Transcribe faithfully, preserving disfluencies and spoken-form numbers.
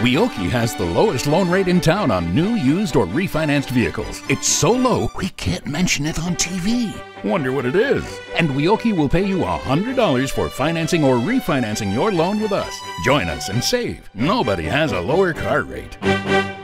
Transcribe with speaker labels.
Speaker 1: Weokie has the lowest loan rate in town on new, used, or refinanced vehicles. It's so low, we can't mention it on T V. Wonder what it is? And Weokie will pay you one hundred dollars for financing or refinancing your loan with us. Join us and save. Nobody has a lower car rate.